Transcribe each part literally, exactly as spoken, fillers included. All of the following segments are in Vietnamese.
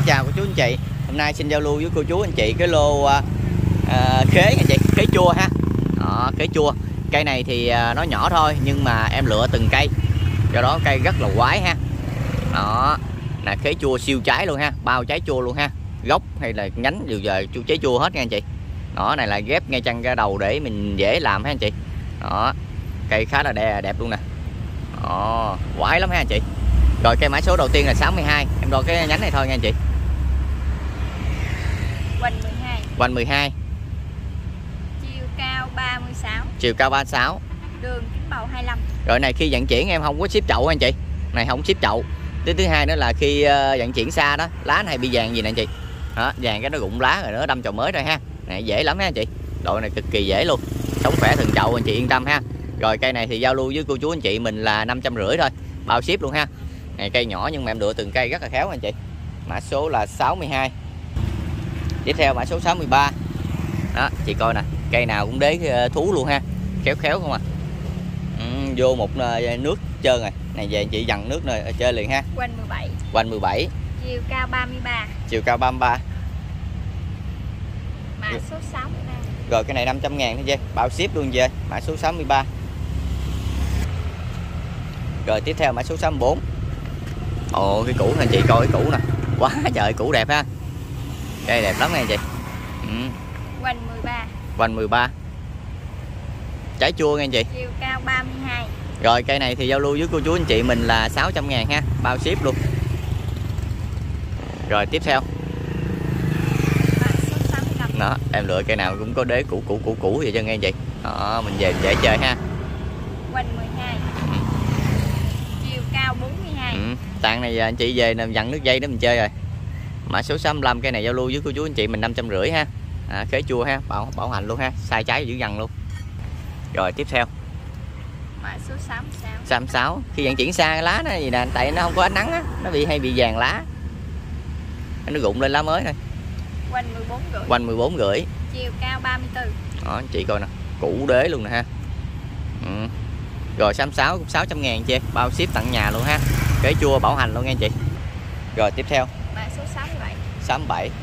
chào cô chú anh chị. Hôm nay xin giao lưu với cô chú anh chị cái lô à, khế nha chị, khế chua ha. Đó, khế chua. Cây này thì à, nó nhỏ thôi nhưng mà em lựa từng cây, do đó cây rất là quái ha. Đó, là khế chua siêu trái luôn ha, bao trái chua luôn ha, gốc hay là nhánh đều giờ chu trái chua hết nha anh chị. Đó, này là ghép ngay chân ra đầu để mình dễ làm ha anh chị. Đó, cây khá là đẹp, đẹp luôn nè. Đó, quái lắm ha anh chị. Rồi cây mã số đầu tiên là sáu mươi hai, em đo cái nhánh này thôi nha anh chị. Hoành mười hai. Hoành mười hai. Chiều cao ba mươi sáu. Chiều cao ba mươi sáu. Đường kính bầu hai mươi lăm. Rồi này khi vận chuyển em không có ship chậu anh chị. Này không ship chậu. Thứ thứ hai nữa là khi uh, vận chuyển xa đó, lá này bị vàng gì nè anh chị. Đó, vàng cái nó rụng lá rồi nó đâm chậu mới rồi ha. Này dễ lắm ha anh chị. Đội này cực kỳ dễ luôn. Sống khỏe từng chậu anh chị yên tâm ha. Rồi cây này thì giao lưu với cô chú anh chị mình là năm trăm rưỡi thôi, bao ship luôn ha. Này cây nhỏ nhưng mà em lựa từng cây rất là khéo anh chị. Mã số là sáu mươi hai. Tiếp theo mã số sáu mươi ba. Đó, chị coi nè, cây nào cũng đế thú luôn ha. Khéo khéo không à. Ừ, vô một nước trơn rồi. Này về chị dằn nước rồi chơi liền ha. Hoành mười bảy. Hoành mười bảy. Chiều cao ba mươi ba. Chiều cao ba mươi ba. Mã số sáu mươi ba. Rồi cái này năm trăm ngàn thôi chứ, bao ship luôn về. Mã số sáu mươi ba. Rồi tiếp theo mã số sáu mươi bốn. Ồ, cái củ anh chị coi cái củ nè. Quá trời củ đẹp ha. Cây đẹp lắm nha anh chị. Ừ. Hoành mười ba. Hoành mười ba. Trái chua nha anh chị. Chiều cao ba mươi hai. Rồi cây này thì giao lưu với cô chú anh chị mình là sáu trăm ngàn ha, bao ship luôn. Rồi tiếp theo. Mã số sáu mươi lăm. Đó, em lựa cây nào cũng có đế củ củ củ củ vậy cho nghe anh chị. Đó, mình về dễ chơi ha. Hoành mười hai. Ừ. Chiều cao bốn mươi hai. Ừ. Tàn này anh chị về dặn nước dây đó mình chơi rồi. Mã số sáu mươi lăm, cây này giao lưu với cô chú anh chị mình năm trăm rưỡi ha. À, khế chua ha, bảo bảo hành luôn ha, sai trái giữ dằn luôn. Rồi tiếp theo. Mã số sáu mươi sáu. sáu mươi sáu. Khi vận chuyển xa cái lá nó gì nè, tại nó không có ánh nắng á, nó bị hay bị vàng lá. Nó rụng lên lá mới thôi. Hoành mười bốn rưỡi. Hoành mười bốn rưỡi. Chiều cao ba mươi tư. Đó, anh chị coi nè, củ đế luôn nè ha. Ừ. Rồi sáu mươi sáu cũng sáu trăm ngàn chị, bao ship tận nhà luôn ha. Khế chua bảo hành luôn nha anh chị. Rồi tiếp theo. Mã số sáu mươi bảy. sáu mươi bảy.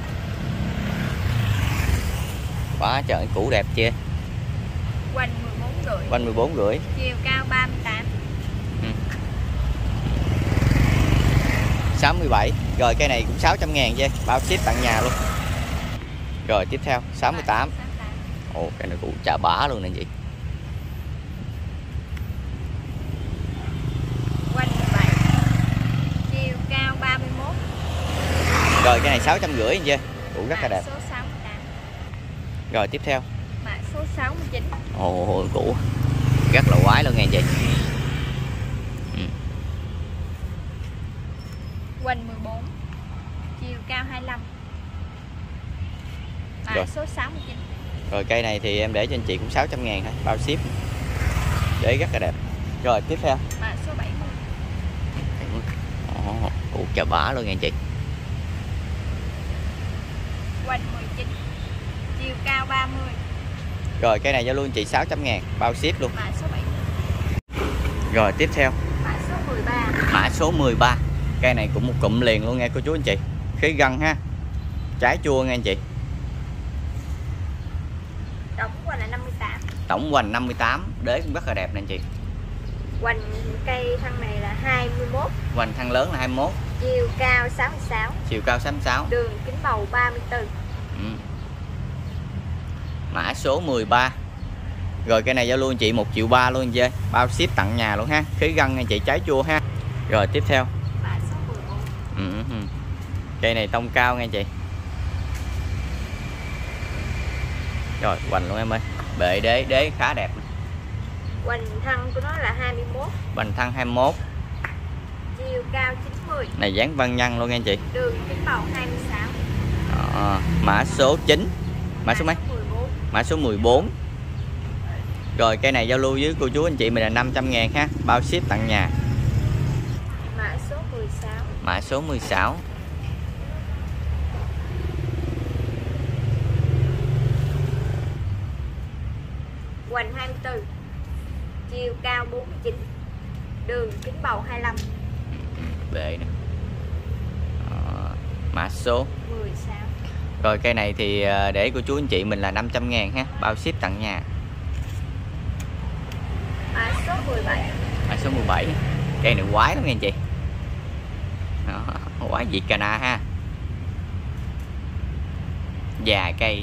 Quá trời củ đẹp chưa. Hoành mười bốn rưỡi. Hoành mười bốn rưỡi. Chiều cao ba mươi tám. Ừ. sáu mươi bảy. Rồi cây này cũng sáu trăm ngàn chứ, bao ship tận nhà luôn. Rồi tiếp theo sáu mươi tám. Ồ, cây này củ chà bá luôn nè chị. Hoành mười bảy. Chiều cao ba mươi mốt. Rồi cây này sáu trăm rưỡi chưa, củ rất là đẹp. Mã số sáu mươi tám. Rồi tiếp theo. Mã số sáu mươi chín. Ồ, củ rất là quái luôn nha chị. Ừ. Hoành mười bốn. Chiều cao hai mươi lăm. Mã Rồi. số sáu mươi chín. Rồi cây này thì em để cho anh chị cũng sáu trăm ngàn thôi, bao ship. Để rất là đẹp. Rồi tiếp theo. Mã số bảy mươi. Ồ, củ chà bá luôn nha chị. Hoành mười chín. Chiều cao ba mươi. Rồi cây này giao luôn chị sáu trăm ngàn, bao ship luôn. Mã số bảy mươi. Rồi tiếp theo. Mã số mười ba. Mã số mười ba. Cây này cũng một cụm liền luôn nha cô chú anh chị. Khế gân ha. Trái chua nha anh chị. Tổng hoành là năm mươi tám. Tổng hoành năm mươi tám, đế cũng rất là đẹp nè anh chị. Hoành cây thân này là hai mươi mốt. Hoành thân lớn là hai mươi mốt. Chiều cao sáu mươi sáu. Chiều cao sáu mươi sáu. Đường kính bầu ba mươi tư. Ừ. Mã số mười ba. Rồi cây này giao luôn chị một triệu ba luôn chị, bao ship tận nhà luôn ha. Khế gân nha chị, trái chua ha. Rồi tiếp theo. Mã số mười bốn. Ừ, ừ. Cây này tông cao nha chị. Rồi hoành luôn em ơi. Bệ đế đế khá đẹp. Hoành thân của nó là hai mươi mốt. Hoành thân hai mươi mốt. Chiều cao chín mươi. Này dáng văn nhân luôn nha chị. Đường kính bầu hai mươi sáu. Đó. Mã số chín. Mã số mấy? mười bốn. Mã số mười bốn. Rồi cây này giao lưu với cô chú anh chị mình là năm trăm ngàn ha, bao ship tận nhà. Mã số mười sáu. Mã số mười sáu. Hoành hai mươi tư. Chiều cao bốn mươi chín. Đường kính bầu hai mươi lăm. Bệ nè. Mã số mười sáu. Rồi cây này thì để cô chú anh chị mình là năm trăm ngàn ha, bao ship tặng nhà. Mã số mười bảy. Mã số mười bảy. Cây này quái lắm nha anh chị. Đó, quái Việt Cana ha. Già cây.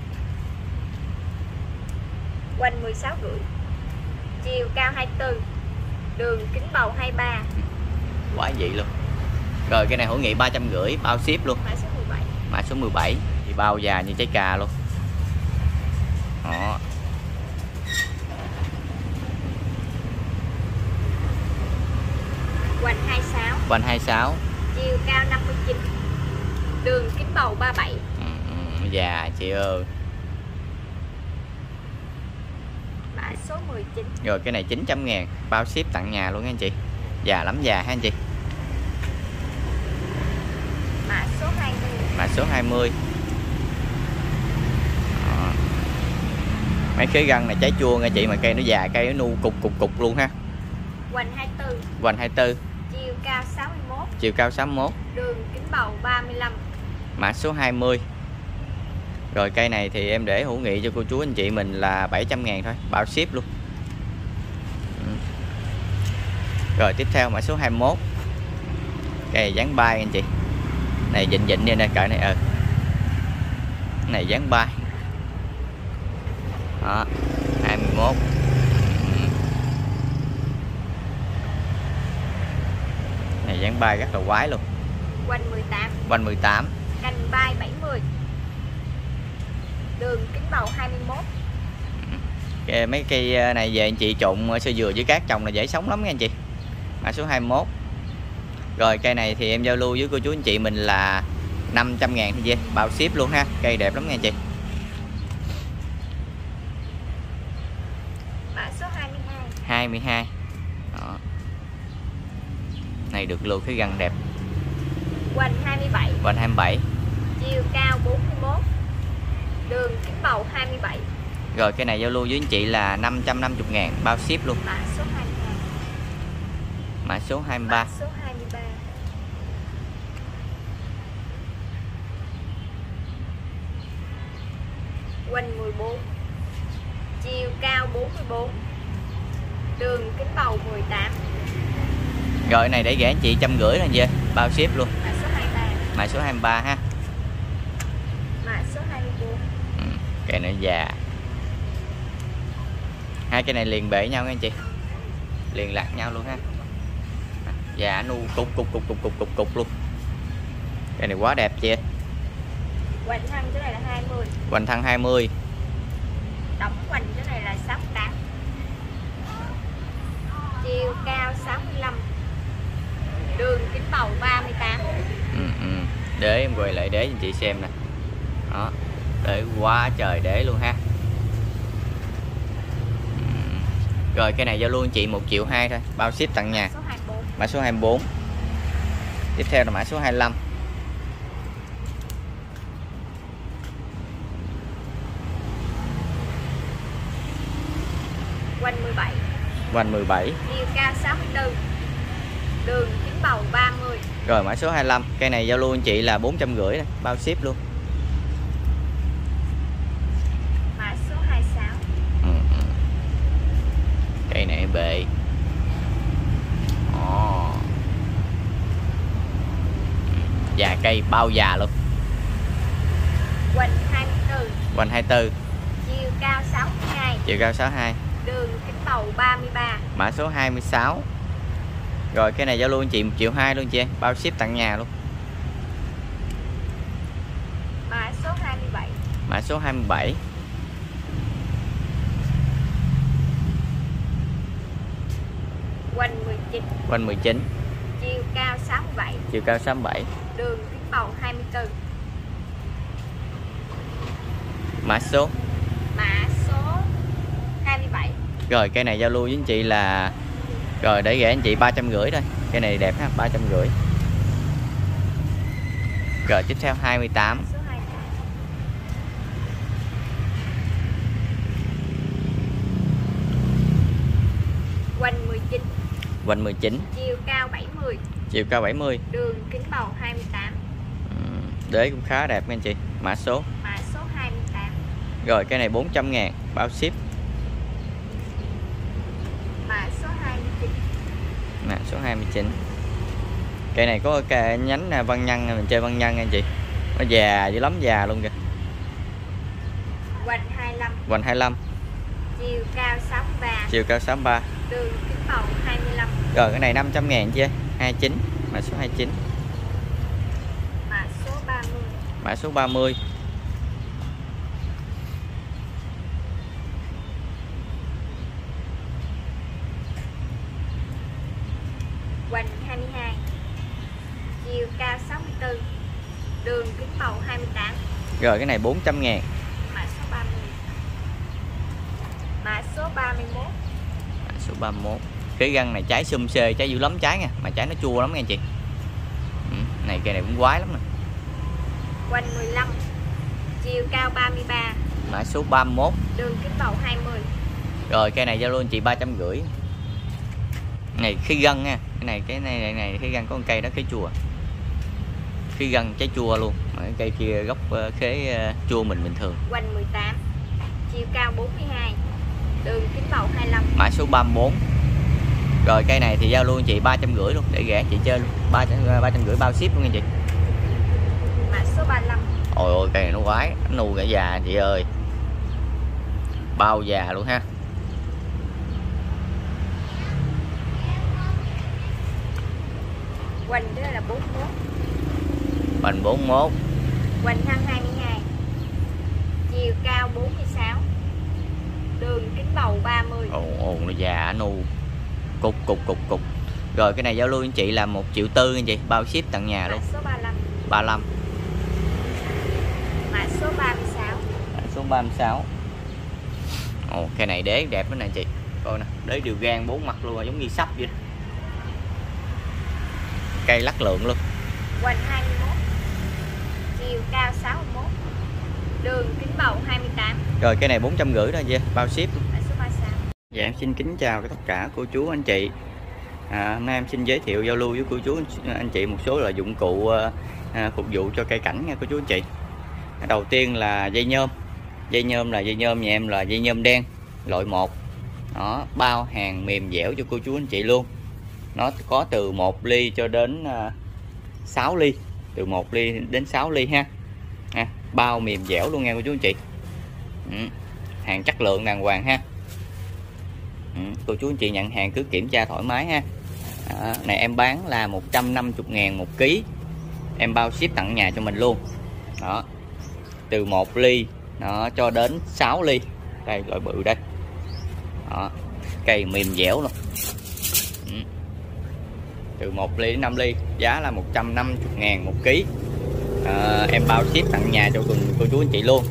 Quanh mười sáu rưỡi. Chiều cao hai mươi tư. Đường kính bầu hai mươi ba. Quái dị luôn. Rồi cái này hữu nghị ba trăm rưỡi bao ship luôn. Mã số mười bảy. Mã số mười bảy thì bao già như trái cà luôn. Đó. Quanh hai mươi sáu. Quanh hai mươi sáu. Chiều cao năm mươi chín. Đường kính bầu ba mươi bảy. Ừ, ừ, già chị ơi. Mã số mười chín. Rồi cái này chín trăm ngàn bao ship tặng nhà luôn nha anh chị. Già lắm già ha anh chị. Mã số hai mươi. Mã số hai mươi. Đó. Mấy cái găng này trái chua nha chị, mà cây nó già, cây nó nu cục cục cục luôn ha. Quanh hai mươi tư. Quanh hai mươi tư. Chiều cao sáu mươi mốt. Chiều cao sáu mươi mốt. Đường kính bầu ba mươi lăm. Mã số hai mươi. Rồi cây này thì em để hữu nghị cho cô chú anh chị mình là bảy trăm ngàn thôi, bao ship luôn. Ừ. Rồi tiếp theo mã số hai mươi mốt. Cây dáng bay anh chị. Này dịnh dịnh đi nè, cỡ này ờ. Này dáng bay. Đó, hai mươi mốt. Ừ. Này dáng bay rất là quái luôn. Quanh mười tám. Quanh mười tám. Cành bay bảy mươi. Đường kính bầu hai mươi mốt. Cái, mấy cây này về anh chị trộn sơ dừa với cát trồng là dễ sống lắm nha anh chị. Mã số hai mươi mốt. Rồi cây này thì em giao lưu với cô chú anh chị mình là năm trăm ngàn thôi, bao ship luôn ha. Cây đẹp lắm nha anh chị. Mã số hai mươi hai. hai mươi hai. Đó. Này được luôn, cái găng đẹp. Quanh hai mươi bảy. Quanh hai mươi bảy. Chiều cao bốn mươi mốt. Đường kính bầu hai mươi bảy. Rồi cái này giao lưu với anh chị là năm trăm năm mươi ngàn bao ship luôn. Mã số hai mươi hai. Mã số hai mươi ba. Mã số hai mươi ba. Quanh mười bốn. Chiều cao bốn mươi bốn. Đường kính bầu mười tám. Rồi này để gửi anh chị trăm rưỡi rồi dê, bao ship luôn. Mã số hai mươi ba. Mã số hai mươi ba ha. Mã số hai mươi bốn. Ừ, cây này già. Hai cây này liền bể nhau nha anh chị, liền lạc nhau luôn ha. Già nu cục cục cục cục cục cục cục luôn. Cây này quá đẹp chị. Quanh thân cái này là hai mươi. Quanh thân hai mươi. Tổng quanh cái này là sáu mươi tám. Chiều cao sáu mươi lăm. Đường kính bầu ba mươi tám. Ừ, ừ. Để em quay lại để anh chị xem nè. Đó, để quá trời để luôn ha. Ừ. Rồi cái này giao lưu anh chị một triệu hai thôi, bao ship tặng nhà. Số hai mươi bốn. Mã số hai mươi bốn. Tiếp theo là mã số hai mươi lăm. Quanh mười bảy. Quanh mười bảy. Chiều cao sáu mươi tư. Đường kính bầu ba mươi. Rồi mã số hai mươi lăm. Cây này giao lưu anh chị là bốn trăm rưỡi, bao ship luôn. Mã số hai mươi sáu. Ừ, ừ. Cây này bệ. Ồ. Già cây bao già luôn. Quanh hai mươi tư. Quanh hai mươi tư. Chiều cao sáu mươi hai. Chiều cao sáu mươi hai. Đường kính bầu ba mươi ba. Mã số hai mươi sáu. Rồi cái này giao lưu anh chị một triệu hai luôn chị em, bao ship tặng nhà luôn. Mã số hai mươi bảy. Mã số hai mươi bảy. Quanh mười chín. Quanh mười chín. Chiều cao sáu mươi bảy. Chiều cao sáu mươi bảy. Đường kính bầu hai mươi tư. Mã số. Mã số hai mươi bảy. Rồi cây này giao lưu với anh chị là, rồi để gửi anh chị ba trăm rưỡi thôi. Cây này đẹp ha, ba trăm rưỡi. Rồi tiếp theo hai mươi tám. Số hai mươi tám. Quanh mười chín. Quanh mười chín. Chiều cao bảy mươi. Chiều cao bảy mươi. Đường kính bầu hai mươi tám. Ừ. Đế cũng khá đẹp nha anh chị. Mã số Mã số hai mươi tám. Rồi cái này bốn trăm ngàn bao ship. Mã số hai mươi chín. Mã số hai mươi chín. Cây này có cái nhánh văn nhân, mình chơi văn nhân anh chị. Nó già dữ lắm, già luôn kìa. Hoành hai mươi lăm. Hoành hai mươi lăm. Chiều cao sáu mươi ba. Chiều cao sáu mươi ba. Đường kính bầu hai mươi lăm. Rồi cái này năm trăm ngàn chị ơi. hai mươi chín. Mã số hai mươi chín. Mã số ba mươi. Mã số ba mươi. Hoành hai mươi hai. Chiều cao sáu mươi tư. Đường kính bầu hai mươi tám. Rồi cái này bốn trăm ngàn. Mã số ba mươi. Mã số ba mươi mốt. Mã số ba mươi mốt. Cái găng này trái xum xê, trái dữ lắm trái nha, mà trái nó chua lắm nha anh chị. Ừ, này cây này cũng quái lắm nè. Hoành mười lăm. Chiều cao ba mươi ba. Mã số ba mươi mốt. Đường kính bầu hai mươi. Rồi cây này giao luôn chị ba trăm rưỡi. Này khí gân nha. Cái này cái này này, này khí gân có con cây đó khế chua. Khí gân trái chua luôn. Mà cái cây kia gốc khế chua mình bình thường. Hoành mười tám. Chiều cao bốn mươi hai. Đường kính bầu hai mươi lăm. Mã số ba mươi bốn. Rồi cây này thì giao luôn chị ba trăm rưỡi luôn để rẻ chị chơi luôn. ba trăm rưỡi bao ship luôn nha chị. Mã số ba mươi lăm. Ôi ôi cây này nó quái, nó nu cả già chị ơi. Bao già luôn ha. Hoành đó là bốn mươi mốt. Hoành bốn mươi mốt. Hoành thân hai mươi hai. Chiều cao bốn mươi sáu. Đường kính bầu ba mươi. Ồ ồ nó già nu. Cục cục cục cục. Rồi cái này giao lưu anh chị là một triệu tư anh chị, bao ship tận nhà luôn. Mã số ba mươi lăm. ba mươi lăm. Mã số ba mươi sáu. Mã số ba mươi sáu. Ồ cây này đế đẹp đó nè chị. Coi nè, đế đều gan bốn mặt luôn, giống như sắp vậy đó. Cây lắc lượng luôn. Hoành hai mươi mốt. Chiều cao sáu mươi mốt. Đường kính bầu hai mươi tám. Rồi cái này bốn trăm rưỡi thôi chị, bao ship. Mã số ba mươi sáu. Dạ em xin kính chào tất cả cô chú anh chị. À, hôm nay em xin giới thiệu giao lưu với cô chú anh chị một số là dụng cụ à, phục vụ cho cây cảnh nha cô chú anh chị. Đầu tiên là dây nhôm. Dây nhôm là dây nhôm nhà em là dây nhôm đen loại một. Nó bao hàng mềm dẻo cho cô chú anh chị luôn. Nó có từ một ly cho đến uh, sáu ly, từ một ly đến sáu ly ha. À, bao mềm dẻo luôn nha cô chú anh chị. Ừ, hàng chất lượng đàng hoàng ha. Ừ, cô chú anh chị nhận hàng cứ kiểm tra thoải mái ha. À, này em bán là một trăm năm mươi ngàn một ký. Em bao ship tận nhà cho mình luôn. Đó. Từ một ly nó cho đến sáu ly. Đây loại bự đây. Đó. Cây mềm dẻo luôn. Ừ. Từ một ly đến năm ly, giá là một trăm năm mươi ngàn một ký. À, em bao ship tận nhà cho cô chú anh chị luôn.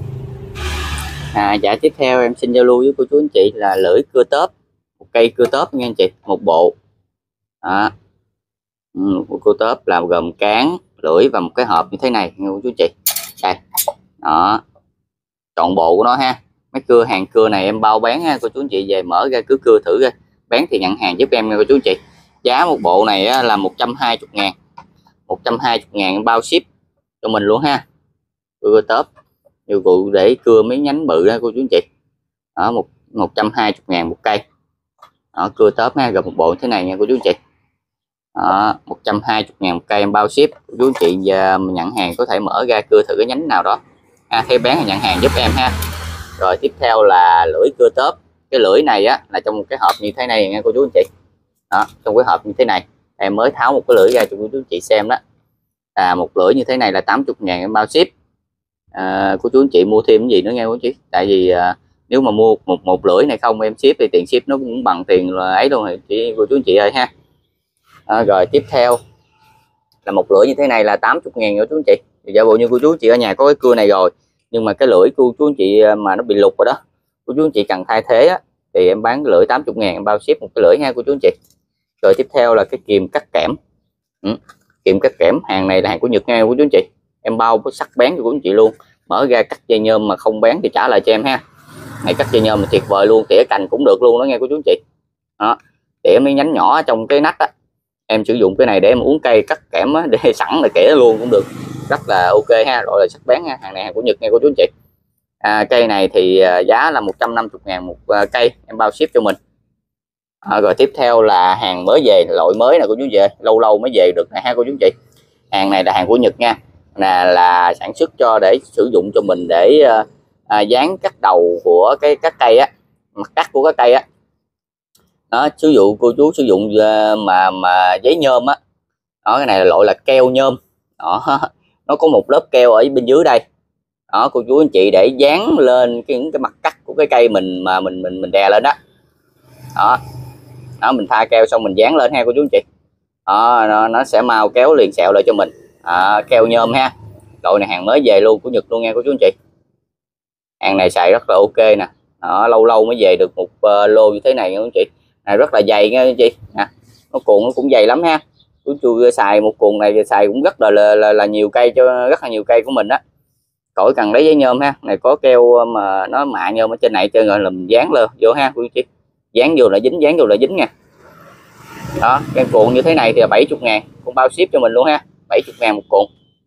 À, dạ tiếp theo em xin giao lưu với cô chú anh chị là lưỡi cưa tớp, một cây cưa tớp nha anh chị, một bộ. Đó. Ừ, một cưa tớp làm gồm cán, lưỡi và một cái hộp như thế này nha cô chú anh chị. Đây. Đó. Trọn bộ của nó ha. Mấy cưa hàng cưa này em bao bán ha, cô chú anh chị về mở ra cứ cưa thử ra. Bán thì nhận hàng giúp em nha cô chú anh chị. Giá một bộ này là một trăm hai mươi ngàn. một trăm hai mươi ngàn em bao ship cho mình luôn ha. Cưa tớp dụng cụ để cưa mấy nhánh bự đó cô chú anh chị. Đó, một một trăm hai mươi ngàn một cây. Đó, cưa tớp ha, gồm một bộ thế này nha cô chú anh chị. Đó, một trăm hai mươi ngàn một cây em bao ship. Cô chú anh chị giờ nhận hàng có thể mở ra cưa thử cái nhánh nào đó. À, theo bán thì nhận hàng giúp em ha. Rồi tiếp theo là lưỡi cưa tớp. Cái lưỡi này á là trong một cái hộp như thế này nha cô chú anh chị. Đó, trong cái hộp như thế này em mới tháo một cái lưỡi ra cho cô chú anh chị xem đó. À, một lưỡi như thế này là tám mươi ngàn em bao ship. À, cô chú anh chị mua thêm cái gì nữa nghe cô chú, tại vì à, nếu mà mua một một lưỡi này không em ship thì tiền ship nó cũng bằng tiền là ấy luôn, thì chị cô chú anh chị ơi ha. À, rồi tiếp theo là một lưỡi như thế này là tám mươi ngàn cô chú anh chị. Thì giả bộ như cô chú anh chị ở nhà có cái cưa này rồi, nhưng mà cái lưỡi cô chú anh chị mà nó bị lục rồi đó, cô chú anh chị cần thay thế á, thì em bán cái lưỡi tám mươi ngàn em bao ship một cái lưỡi nha cô chú anh chị. Rồi tiếp theo là cái kìm cắt kẽm. Ừ. Kìm cắt kẽm hàng này là hàng của Nhật nha cô chú anh chị. Em bao với sắc bén cho cô anh chị luôn. Mở ra cắt dây nhôm mà không bén thì trả lại cho em ha. Này cắt dây nhôm mà tuyệt vời luôn, tỉa cành cũng được luôn đó nghe cô chú anh chị. Đó. Tỉa mấy nhánh nhỏ trong cái nách á, em sử dụng cái này để em uống cây cắt kẽm á, để sẵn là kẻ luôn cũng được. rất là ok ha, loại là sắc bén ha. Hàng này hàng của Nhật nha cô chú anh chị. À, cây này thì giá là một trăm năm mươi ngàn một cây, em bao ship cho mình. À, rồi tiếp theo là hàng mới về, loại mới nè cô chú về, lâu lâu mới về được này ha cô chú anh chị. Hàng này là hàng của Nhật nha, là là sản xuất cho để sử dụng cho mình để à, dán cắt đầu của cái các cây á, mặt cắt của các cây á. Đó, sử dụng cô chú sử dụng mà mà giấy nhôm á. Đó, cái này là loại là keo nhôm. Đó, nó có một lớp keo ở bên dưới đây. Đó cô chú anh chị, để dán lên cái những cái mặt cắt của cái cây mình mà mình mình mình đè lên đó. Đó. Đó, mình pha keo xong mình dán lên ha cô chú anh chị. Đó, nó, nó sẽ mau kéo liền sẹo lại cho mình. À, keo nhôm ha. Loại này hàng mới về luôn, của Nhật luôn nha cô chú anh chị. Hàng này xài rất là ok nè. Đó, lâu lâu mới về được một uh, lô như thế này nha cô chú anh chị. Này rất là dày nha cô chú anh chị. Nè, nó cuộn nó cũng dày lắm ha. Chú chú xài một cuộn này xài cũng rất là là, là là nhiều cây, cho rất là nhiều cây của mình đó. Khỏi cần lấy giấy nhôm ha. Này có keo mà nó mạ nhôm ở trên này chơi rồi làm dán lên vô ha cô chú chị. Dán vô là dính, dán vô là dính nha. Đó, cái cuộn như thế này thì là bảy mươi ngàn, cũng bao ship cho mình luôn ha. bảy mươi ngàn một cuộn.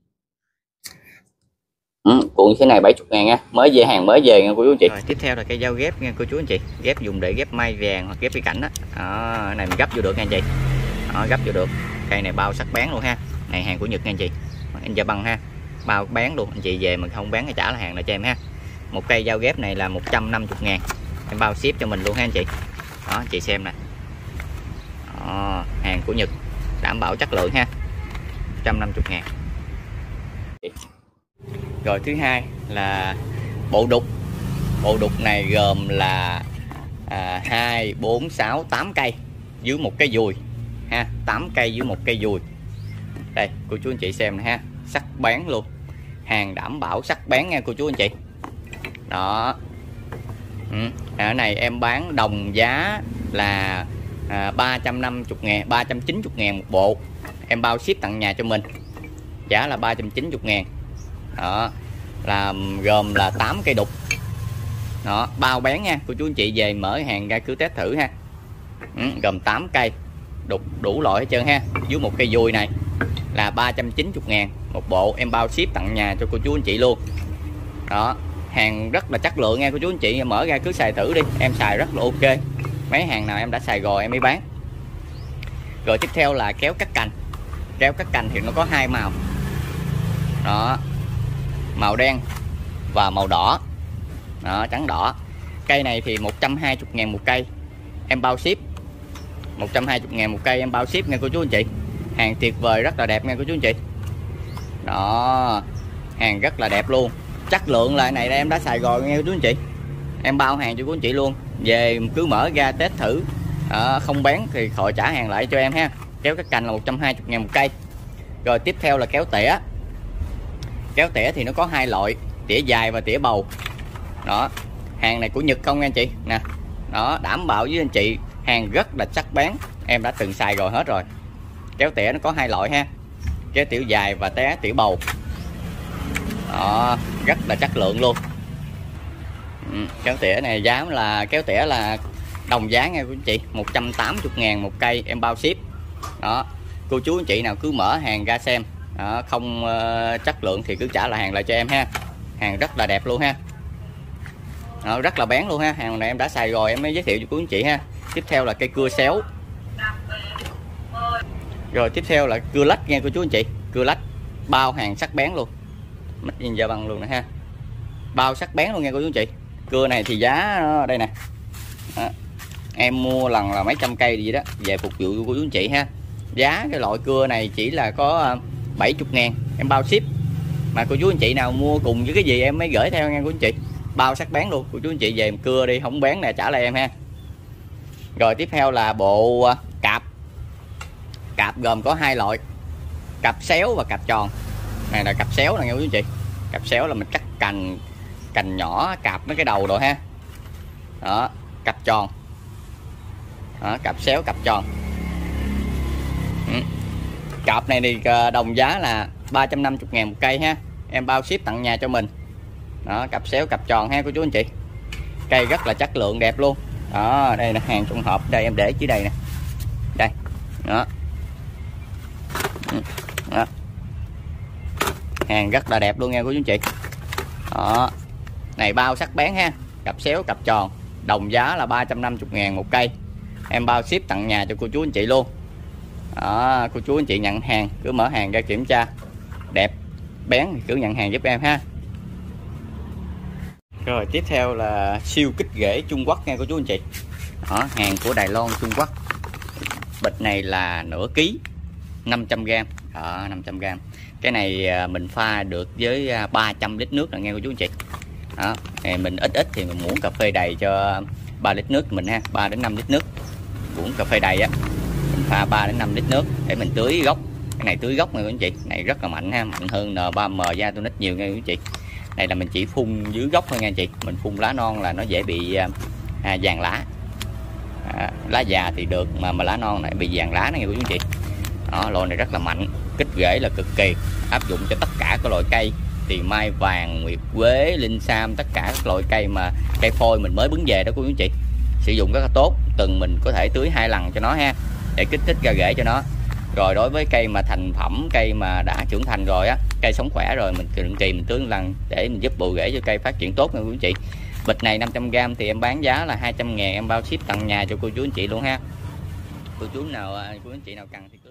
Ừ, cuộn như thế này bảy mươi ngàn nha, mới về, hàng mới về nha cô chú anh chị. Rồi, tiếp theo là cây dao ghép nha cô chú anh chị. Ghép dùng để ghép mai vàng hoặc ghép cái cảnh đó. Đó, này mình gấp vô được nha anh chị. Đó, gấp vô được. Cây này bao sắc bén luôn ha. Này hàng của Nhật nha anh chị. Anh ra băng ha. Bao bán luôn, anh chị về mà không bán thì trả là hàng lại cho em ha. Một cây dao ghép này là một trăm năm mươi ngàn, em bao ship cho mình luôn ha anh chị. Đó, anh chị xem nè. Đó, hàng của Nhật, đảm bảo chất lượng ha. một trăm năm mươi ngàn. Rồi thứ hai là bộ đục. Bộ đục này gồm là à, hai, bốn, sáu, tám cây dưới một cái dùi ha, tám cây dưới một cây dùi. Đây cô chú anh chị xem nè ha, sắc bén luôn, hàng đảm bảo sắc bén nha cô chú anh chị. Đó. Ừ. Ở này em bán đồng giá là à, ba trăm năm mươi ngàn, ba trăm chín mươi ngàn một bộ, em bao ship tặng nhà cho mình, giá là ba trăm chín mươi ngàn. Đó, là gồm là tám cây đục. Đó, bao bán nha cô chú anh chị, về mở hàng ra cứ test thử ha. Ừ, gồm tám cây đục đủ loại hết trơn ha, dưới một cây dùi này là ba trăm chín mươi ngàn một bộ, em bao ship tặng nhà cho cô chú anh chị luôn. Đó, hàng rất là chất lượng nha cô chú anh chị, mở ra cứ xài thử đi, em xài rất là ok. Mấy hàng nào em đã xài rồi em mới bán. Rồi tiếp theo là kéo cắt cành. Kéo cắt cành thì nó có hai màu. Đó, màu đen và màu đỏ. Đó, trắng đỏ. Cây này thì một trăm hai mươi ngàn một cây, em bao ship. Một trăm hai mươi ngàn một cây em bao ship nha cô chú anh chị. Hàng tuyệt vời, rất là đẹp nha cô chú anh chị. Đó, hàng rất là đẹp luôn. Chất lượng là này em đã xài rồi nha cô chú anh chị. Em bao hàng cho cô anh chị luôn. Về cứ mở ra test thử. Đó, không bán thì khỏi trả hàng lại cho em ha. Kéo cắt cành là một trăm hai mươi ngàn một cây. Rồi tiếp theo là kéo tỉa. Kéo tỉa thì nó có hai loại, tỉa dài và tỉa bầu. Đó, hàng này của Nhật không nha anh chị nè. Đó, đảm bảo với anh chị hàng rất là sắc bén, em đã từng xài rồi hết rồi. Kéo tỉa nó có hai loại ha, kéo tỉa dài và té tỉa bầu. Đó, rất là chất lượng luôn. Ừ, kéo tỉa này giá là kéo tỉa là đồng giá nha quý anh chị, một trăm tám mươi ngàn một cây, em bao ship. Đó, cô chú anh chị nào cứ mở hàng ra xem. Đó, không uh, chất lượng thì cứ trả lại hàng lại cho em ha. Hàng rất là đẹp luôn ha. Đó, rất là bén luôn ha. Hàng này em đã xài rồi em mới giới thiệu cho cô anh chị ha. Tiếp theo là cây cưa xéo. Rồi tiếp theo là cưa lách nha cô chú anh chị. Cưa lách bao hàng sắc bén luôn, mắt nhìn ra bằng luôn nè ha, bao sắc bén luôn nha cô chú anh chị. Cưa này thì giá đây nè. Đó, em mua lần là mấy trăm cây gì đó về phục vụ của cô chú anh chị ha. Giá cái loại cưa này chỉ là có bảy mươi ngàn, em bao ship. Mà cô chú anh chị nào mua cùng với cái gì em mới gửi theo nha cô chú anh chị. Bao sắc bén luôn, cô chú anh chị về cưa đi, không bán nè trả lại em ha. Rồi tiếp theo là bộ cạp. Cạp gồm có hai loại, cạp xéo và cạp tròn. Này là cạp xéo nè nha cô chú anh chị. Cạp xéo là mình cắt cành cành nhỏ, cạp mấy cái đầu rồi ha. Đó, cạp tròn. Đó, cạp xéo, cạp tròn. Ừ. Cạp này thì đồng giá là ba trăm năm mươi ngàn một cây ha, em bao ship tặng nhà cho mình. Đó, cặp xéo cặp tròn ha cô chú anh chị. Cây rất là chất lượng đẹp luôn. Đó, đây là hàng trong hộp, đây em để dưới đây nè. Đây. Đó. Đó. hàng rất là đẹp luôn nha cô chú anh chị. Đó, này bao sắc bén ha, cặp xéo cặp tròn, đồng giá là ba trăm năm mươi ngàn một cây, em bao ship tặng nhà cho cô chú anh chị luôn. Đó, cô chú anh chị nhận hàng cứ mở hàng ra kiểm tra đẹp bén thì cứ nhận hàng giúp em ha. Rồi tiếp theo là siêu kích rễ Trung Quốc nha cô chú anh chị. Đó, hàng của Đài Loan Trung Quốc. Bịch này là nửa ký, năm trăm gam. Đó, năm trăm gam. Cái này mình pha được với ba trăm lít nước là nghe cô chú anh chị. Đó, mình ít ít thì mình muỗng cà phê đầy cho ba lít nước mình ha, ba đến năm lít nước. Muỗng cà phê đầy á, mình pha ba đến năm lít nước để mình tưới gốc. Cái này tưới gốc nha cô chú anh chị. Này rất là mạnh ha, mạnh hơn N ba M Giatonic nhiều nha cô chú anh chị. Đây là mình chỉ phun dưới gốc thôi nha anh chị. Mình phun lá non là nó dễ bị à, vàng lá. À, lá già thì được mà mà lá non này bị vàng lá nha cô chú anh chị. Đó, loại này rất là mạnh, kích rễ là cực kỳ, áp dụng cho tất cả các loại cây, thì mai vàng, nguyệt quế, linh sam, tất cả các loại cây mà cây phôi mình mới bứng về đó cô chú anh chị. Sử dụng rất là tốt, tuần mình có thể tưới hai lần cho nó ha, để kích thích ra rễ cho nó. Rồi đối với cây mà thành phẩm, cây mà đã trưởng thành rồi á, cây sống khỏe rồi, mình định kỳ mình tưới một lần để mình giúp bù rễ cho cây phát triển tốt nha cô chú anh chị. Bịch này năm trăm gam thì em bán giá là hai trăm ngàn, em bao ship tặng nhà cho cô chú anh chị luôn ha. Cô chú nào cô chú anh chị nào cần thì